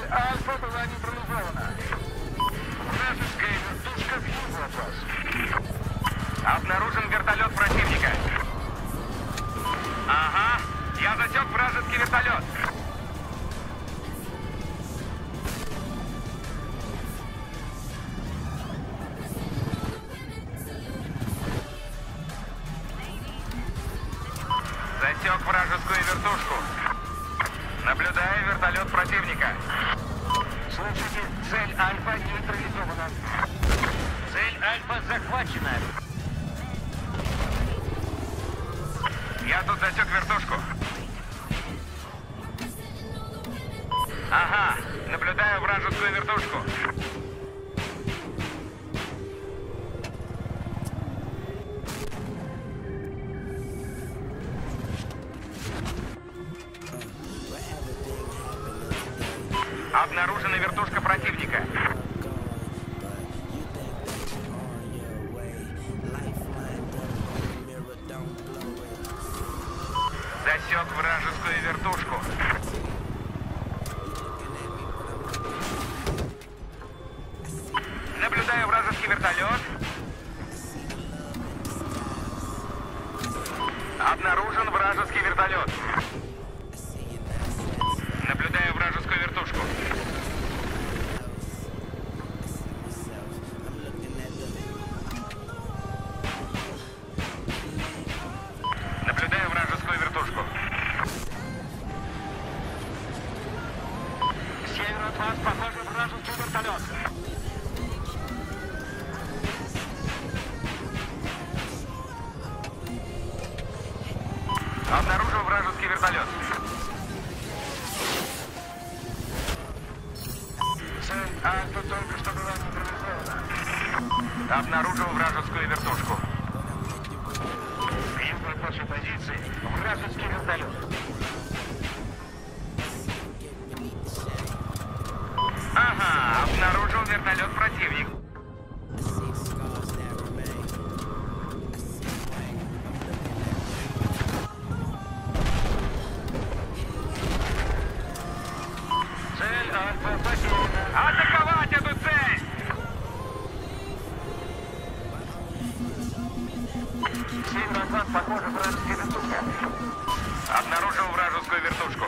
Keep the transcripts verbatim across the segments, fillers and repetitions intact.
Альфа была нейтрализована. Вражеская вертушка в югу от вас. Обнаружен вертолет противника. Ага, я засек вражеский вертолет. Засек вражескую вертушку. Наблюдаю вертолет противника. Слушайте, цель Альфа нейтрализована. Цель Альфа захвачена. Я тут засек вертушку. Ага, наблюдаю вражескую вертушку. Обнаружена вертушка противника. Засек вражескую вертушку. Наблюдаю вражеский вертолет. Обнаружен вражеский вертолет. Наблюдаю вражескую вертушку. Наблюдаю вражескую вертушку. С севера от вас, похоже, вражеский вертолет. Обнаружил вражеский вертолет. Цель Альфа только что была нейтрализована. Обнаружил вражескую вертушку. Юг от вашей позиции вражеский вертолет. Ага, обнаружил вертолет противник. Цель Альфа потеряна. Атаковать эту цель! С севера от вас, похоже, вражеская вертушка. Обнаружил вражескую вертушку.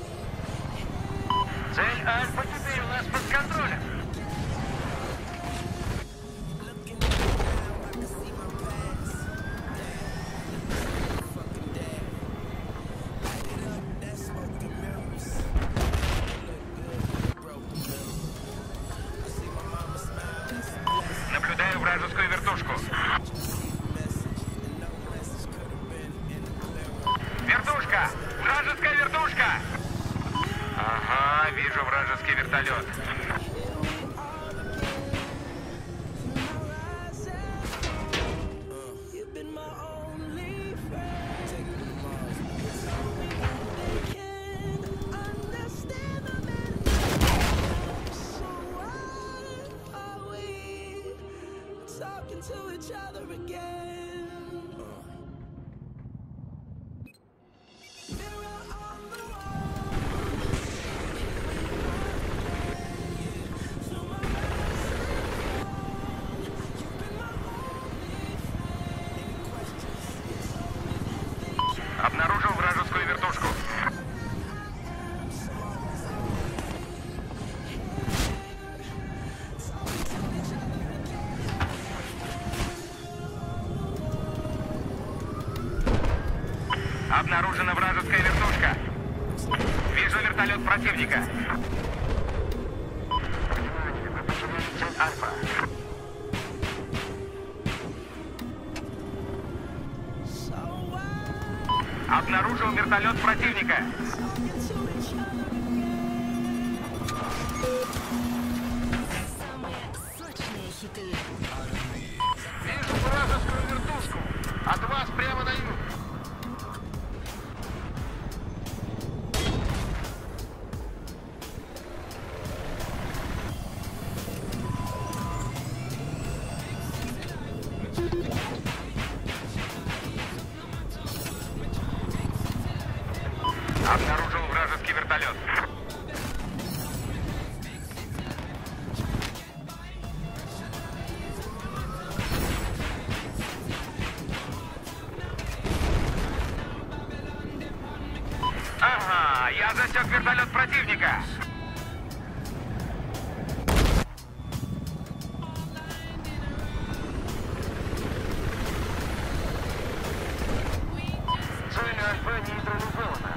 Цель Альфа теперь у нас под контролем. Наблюдаю вражескую вертушку. Вертушка! Вражеская вертушка! Ага, вижу вражеский вертолет. To each other again. Mirror on the wall. Through my eyes, you've been my only friend. Обнаружил вражескую вертушку. Обнаружена вражеская вертушка. Вижу вертолет противника. Внимание, вы потеряли цель Альфа. Обнаружил вертолет противника. Самые сочные хиты. Вижу вражескую вертушку. От вас прямо на юг. Обнаружил вражеский вертолет. Я засек вертолет противника. Цель Альфа нейтрализована.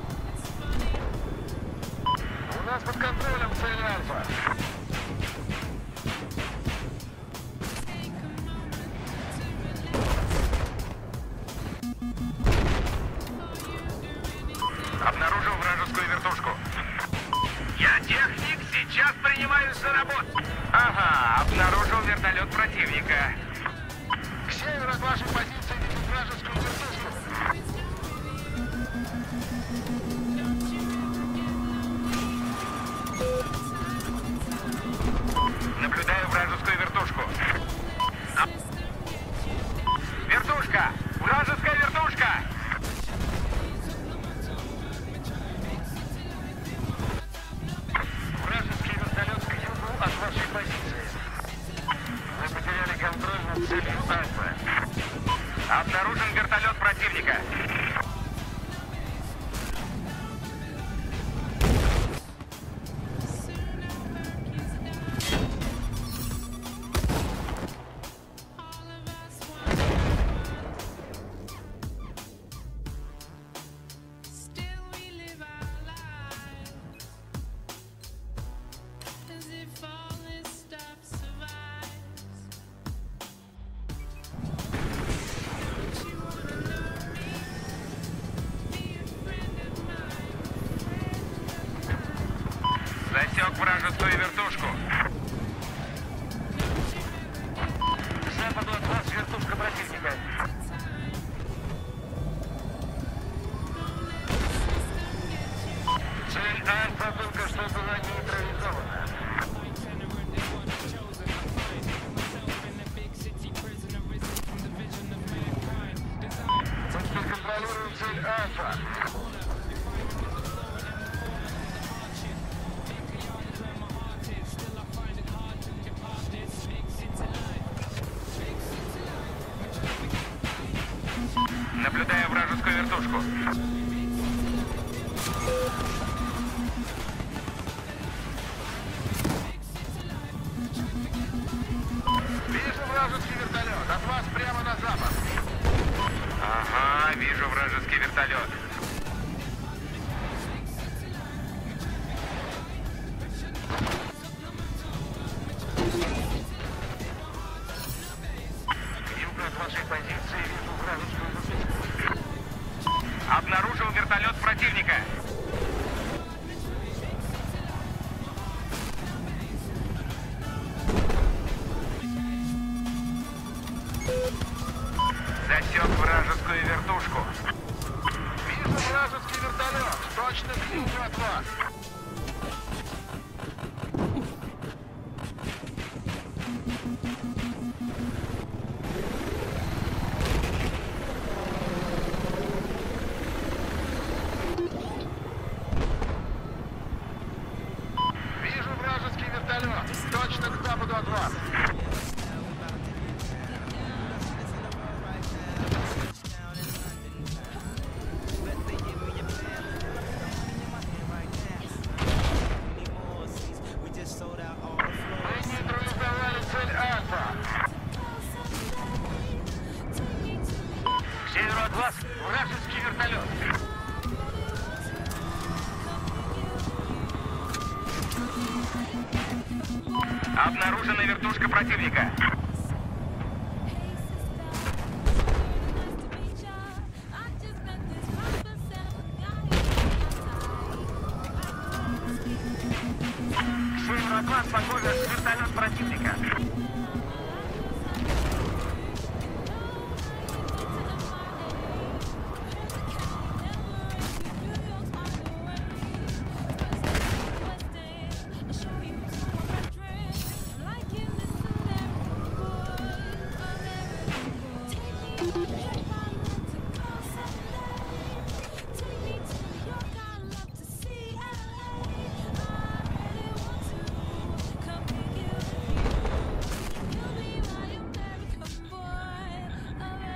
У нас под контролем цель Альфа. Обнаружил вражескую вертушку. Я техник, сейчас принимаюсь за работу. Ага, обнаружил вертолет противника. К северу от вашей позиции вижу вражескую вертушку. Наблюдаю вражескую вертушку. А- Вертушка! Вражеская вертушка! Вражеский вертолет к югу от вашей позиции. Мы потеряли контроль над целью Альфа. Обнаружен вертолет противника. Still we live our lives as if all this stuff survives. Don't you wanna know me? Be a friend of mine, friend of mine. Засек вражескую вертушку. К западу от вас вертушка противника. Цель Альфа только что была нейтрализована. Мы контролируем цель Альфа. Наблюдаю вражескую вертушку. Вижу вражеский вертолет. От вас прямо на запад. Ага, вижу вражеский вертолет. К югу от вашей позиции вижу вражескую вертушку. Обнаружил вертолет противника. Засек вражескую вертушку. Вижу вражеский вертолет. Точно к югу от вас. Вижу вражеский вертолет. Точно к западу от вас. Мы нейтрализовали цель Альфа. К северу от вас вражеский вертолет. Обнаружена вертушка противника. К северу от вас похоже вертолет противника.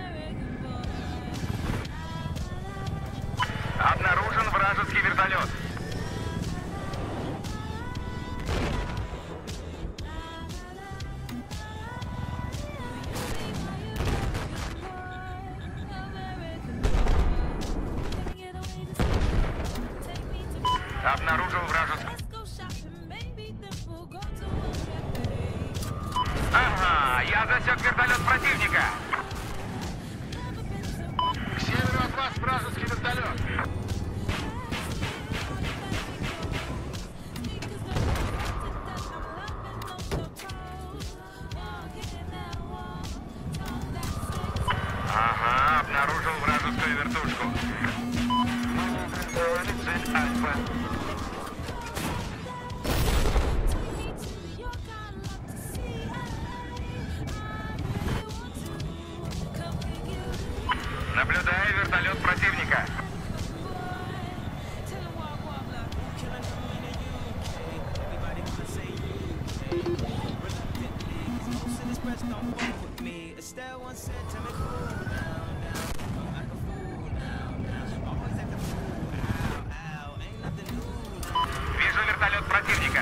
Обнаружен вражеский вертолет. Обнаружил вражескую... Let's go shopping, maybe then we'll go to a cafe. Ага, я засек вертолет противника. К северу от вас вражеский вертолет. Ага, обнаружил вражескую вертушку. Цель Альфа. Наблюдаю вертолет противника. Вижу вертолет противника.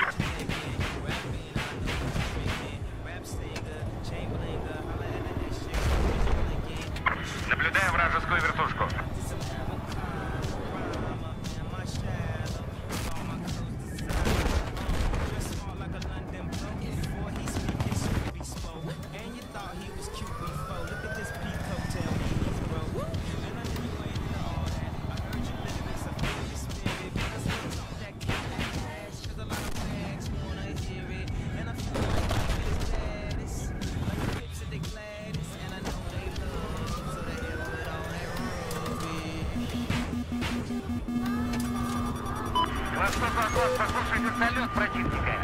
Наблюдаю вражескую вертушку. Восток от вас, послушай вертолет противника.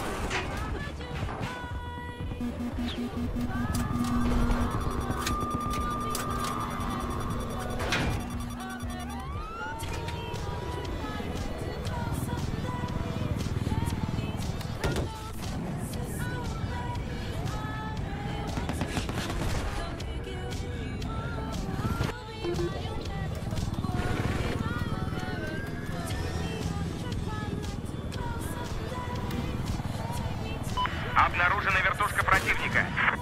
Обнаружена вертушка противника.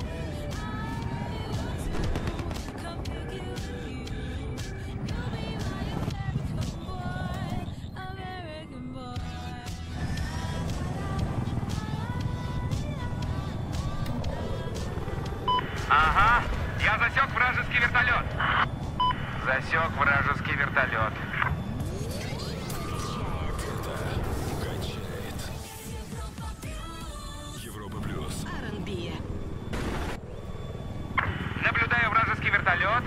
Ага, я засек вражеский вертолет. Засек вражеский вертолет. Европа плюс. Наблюдаю вражеский вертолет.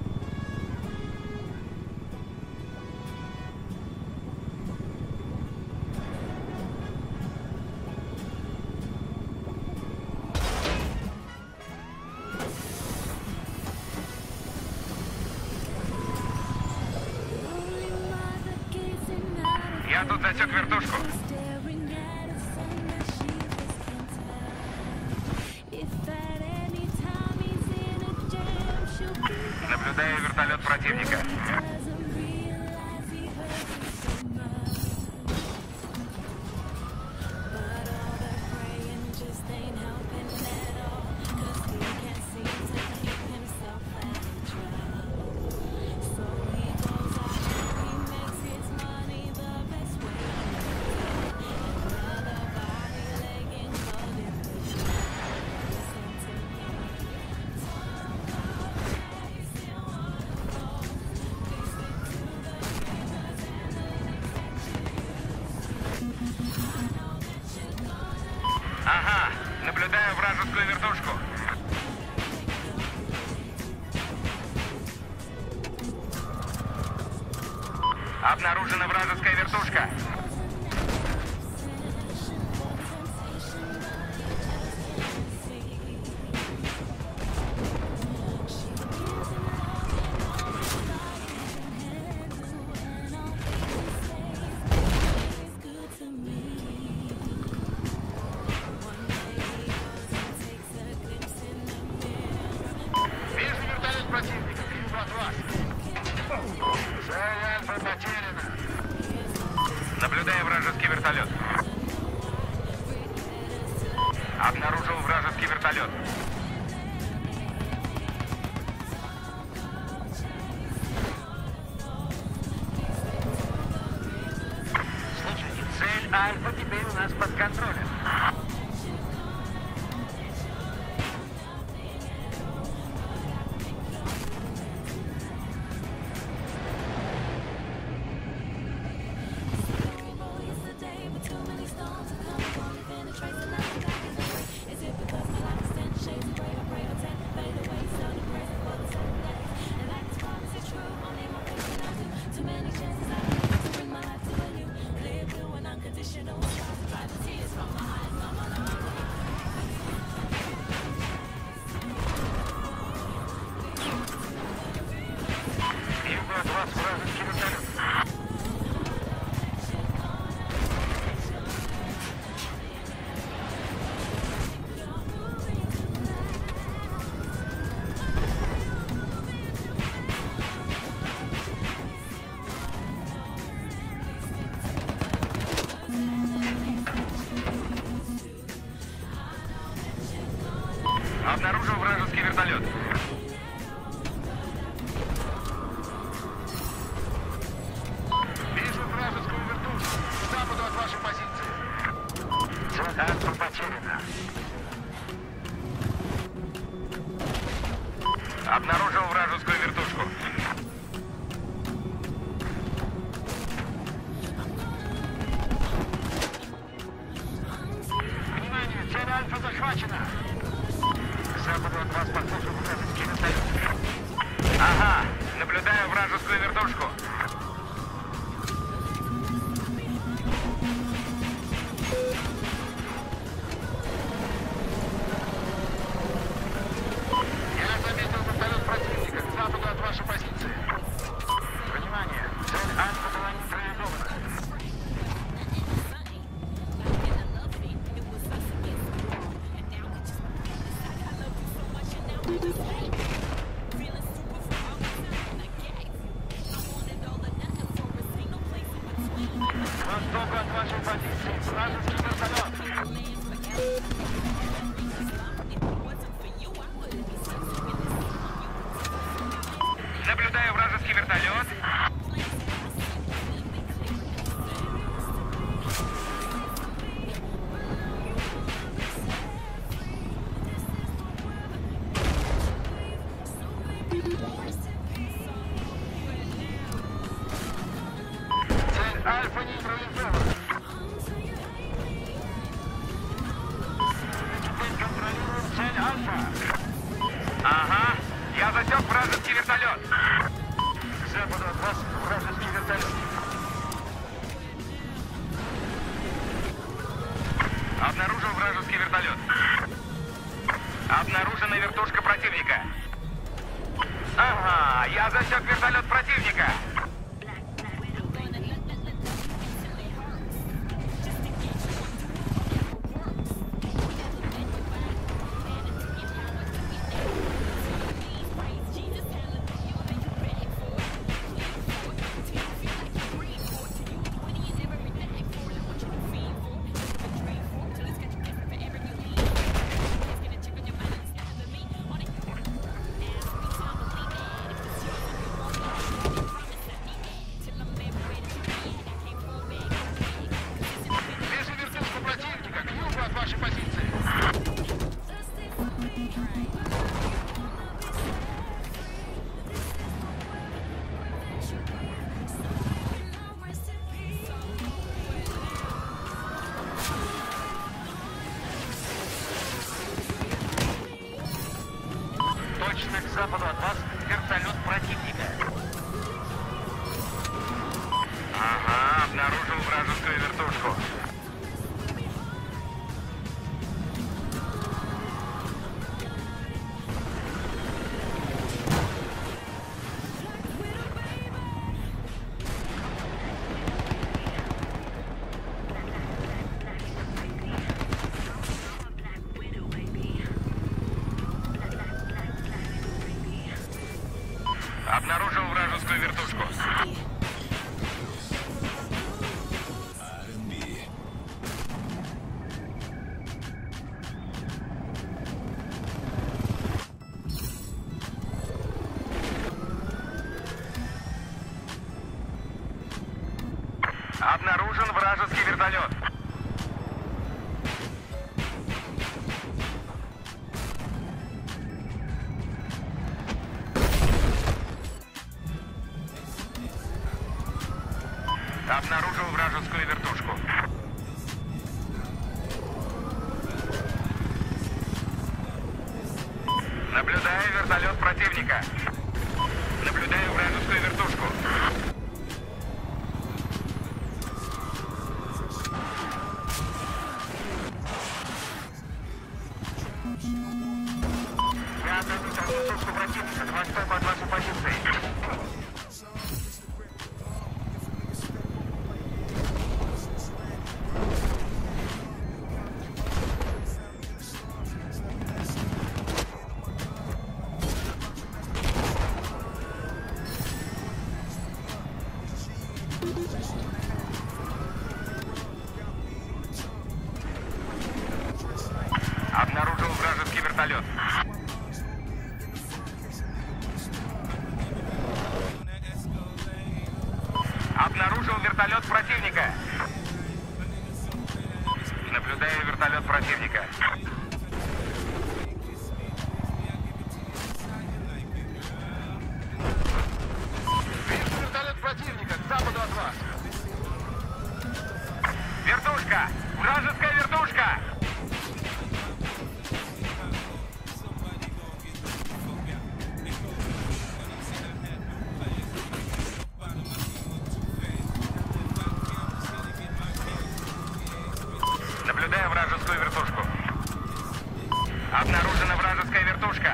Я тут засек вертушку. Наблюдаю вертолет противника. Ага, наблюдаю вражескую вертушку. Обнаружена вражеская вертушка. Вижу вертолет противника. К югу от вас. Цель Альфа потеряна. Наблюдаю вражеский вертолет. Обнаружил вражеский вертолет. контроля. Обнаружил вражеский вертолет. Вижу вражескую вертушку. К западу от вашей позиции. Цель Альфа потеряна. Обнаружил вражескую вертушку. Внимание, цель Альфа захвачена. К западу от вас подходит вражеский вертолет. Ага, наблюдаю вражескую вертушку. Я заметил вертолет противника к западу от вашей позиции. Внимание, цель Альфа была нейтрализована. К востоку от вашей позиции вражеский вертолет. Наблюдаю вражеский вертолет. Цель Альфа нейтрализована. Теперь контролируем цель Альфа. Ага, я засек вражеский вертолет. К западу от вас вражеский вертолет. Обнаружил вражеский вертолет. Обнаружена вертушка противника. Ага, я засек вертолет противника. Вижу вертушку противника к югу от вашей позиции. Точно к западу от вас вертолет противника. Ага, обнаружил вражескую вертушку. Обнаружил вражескую вертушку. Обнаружен вражеский вертолет. Обнаружил вражескую вертушку. Наблюдаю вертолет противника. Наблюдаю вражескую вертушку. Я отметил вертушку противника. Два стопа от вашей позиции. Обнаружил вражеский вертолет. Обнаружил вертолет противника. Наблюдаю вертолет противника. Вижу вертолет противника к западу от вас. Вертушка! Вражеская вертушка! Наблюдаю вражескую вертушку. Обнаружена вражеская вертушка.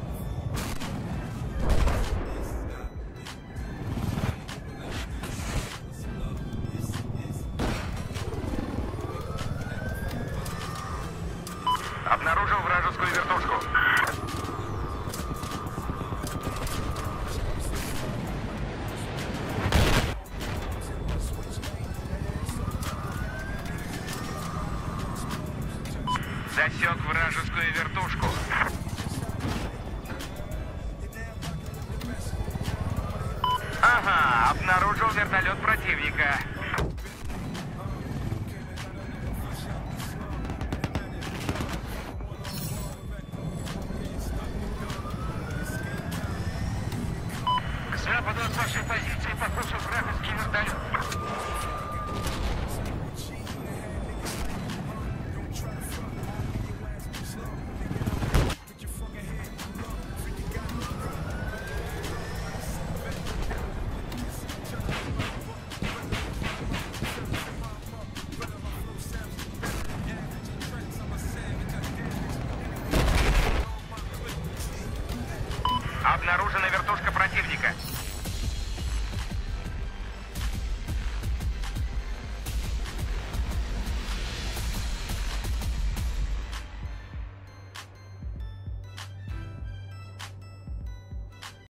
Обнаружил вражескую вертушку. Засек вражескую вертушку. Ага, обнаружил вертолет противника. К западу от вашей позиции похоже вражеский вертолет. Обнаружена вертушка противника.